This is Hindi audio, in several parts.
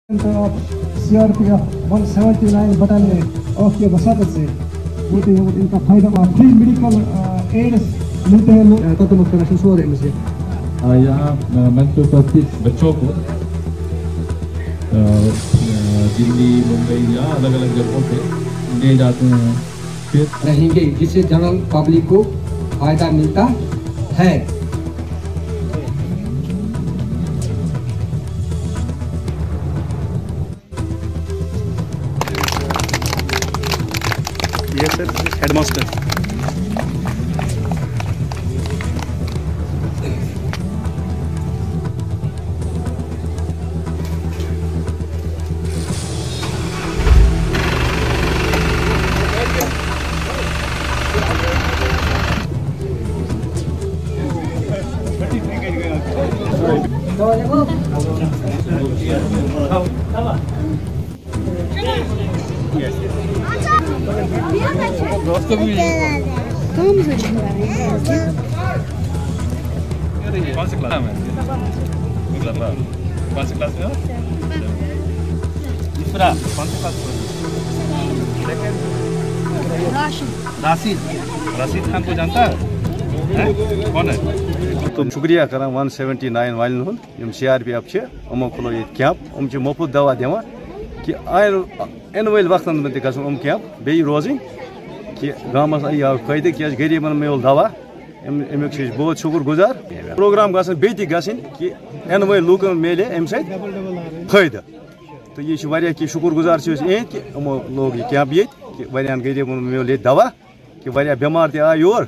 CRPF 179 Battalion of के वसादत से होते हैं इनका फायदा फ्री मेडिकल एड्स मिलते हैं तकमत करना शुरू हो रहे हैं मुझे यहाँ मंच पर 25 बच्चों को दिल्ली मुंबई या अलग अलग जगहों पे ले जाते हैं फिर रहेंगे जिससे जनरल पब्लिक को फायदा मिलता है। Yes sir, headmaster. कौन सी क्लास में? कौन सी क्लास में हो? इफ्रा कौन सी क्लास में? राशिद खान को जानता है? कौन है? तो शुक्रिया करा 179 वालन हुन यम CRPF छ अमो खलो ये कैंप छ मुफ्त दवा देवा कि इन वल वक्तन में गसन कैंप बे रोजिंग कि गामस या फायदे कि गरीबन मेल दवा अमुक बहुत शुक्र गुजार प्रोग्राम गसन बे गसन कि इन वल लूकन मेले अम सत फायदा तो ये वारिया कि शुक्र गुजार कि अमो लोग ये कैंप ये कि वारियान गरीबन मेल दवा कि वारिया बीमार ते आ योर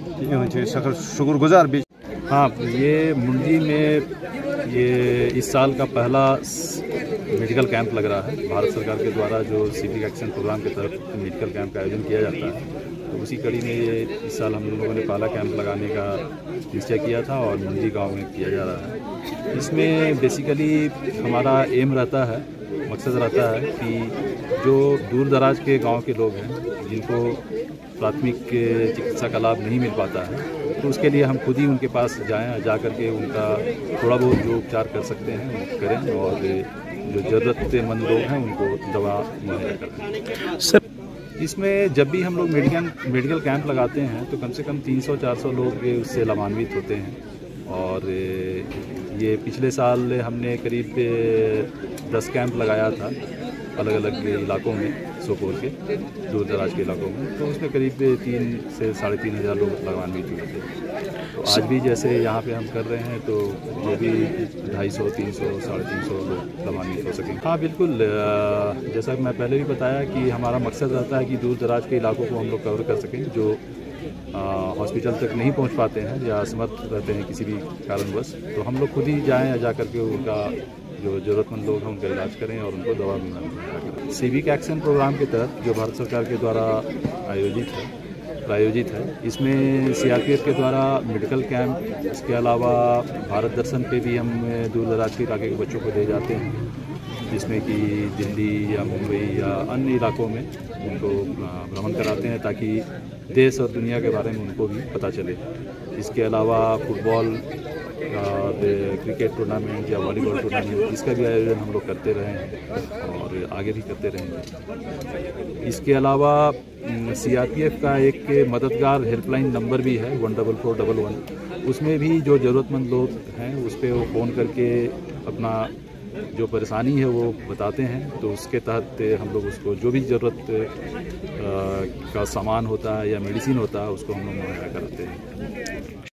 शुक्र गुजार। हाँ, ये मुंडी में ये इस साल का पहला मेडिकल कैंप लग रहा है। भारत सरकार के द्वारा जो सिविक एक्शन प्रोग्राम के तहत मेडिकल कैंप का आयोजन किया जाता है, तो उसी कड़ी में ये इस साल हम लोगों ने पहला कैंप लगाने का निश्चय किया था और मुंडी गांव में किया जा रहा है। इसमें बेसिकली हमारा एम रहता है, मकसद रहता है कि जो दूर दराज के गाँव के लोग हैं जिनको प्राथमिक चिकित्सा का लाभ नहीं मिल पाता है, तो उसके लिए हम खुद ही उनके पास जाएं, जा कर के उनका थोड़ा बहुत जो उपचार कर सकते हैं करें और जो ज़रूरतमंद लोग हैं उनको दवा मुहैया करें। सर, इसमें जब भी हम लोग मेडिकल कैंप लगाते हैं तो कम से कम 300-400 लोग उससे लाभान्वित होते हैं। और ये पिछले साल हमने करीब 10 कैंप लगाया था अलग अलग इलाकों में, सोपोर के दूर दराज के इलाकों में, तो उसमें करीब 3 से 3,500 लोग लाभान्वित हुए थे। तो आज भी जैसे यहाँ पे हम कर रहे हैं तो वो भी 250, 300, 350 लोग लाभान्वित हो सकेंगे। हाँ बिल्कुल, जैसा कि मैं पहले भी बताया कि हमारा मकसद रहता है कि दूर दराज के इलाकों को हम लोग कवर कर सकें जो हॉस्पिटल तक नहीं पहुँच पाते हैं या असमर्थ रहते हैं किसी भी कारणवश, तो हम लोग खुद ही जाएँ जा करके उनका जो ज़रूरतमंद लोग हैं उनका इलाज करें और उनको दवा मुहैया करें। सिविक एक्शन प्रोग्राम के तहत जो भारत सरकार के द्वारा प्रायोजित है, इसमें CRPF के द्वारा मेडिकल कैंप, इसके अलावा भारत दर्शन पे भी हम दूर दराज के इलाके के बच्चों को ले जाते हैं, जिसमें कि दिल्ली या मुंबई या अन्य इलाकों में उनको भ्रमण कराते हैं ताकि देश और दुनिया के बारे में उनको भी पता चले। इसके अलावा फुटबॉल, क्रिकेट टूर्नामेंट या वॉलीबॉल टूर्नामेंट, इसका भी आयोजन हम लोग करते रहे हैं और आगे भी करते रहेंगे। इसके अलावा CRPF का एक मददगार हेल्पलाइन नंबर भी है 14411, उसमें भी जो ज़रूरतमंद लोग हैं उस पर वो फ़ोन करके अपना जो परेशानी है वो बताते हैं, तो उसके तहत हम लोग उसको जो भी ज़रूरत का सामान होता है या मेडिसिन होता है उसको हम लोग मुहैया कराते हैं।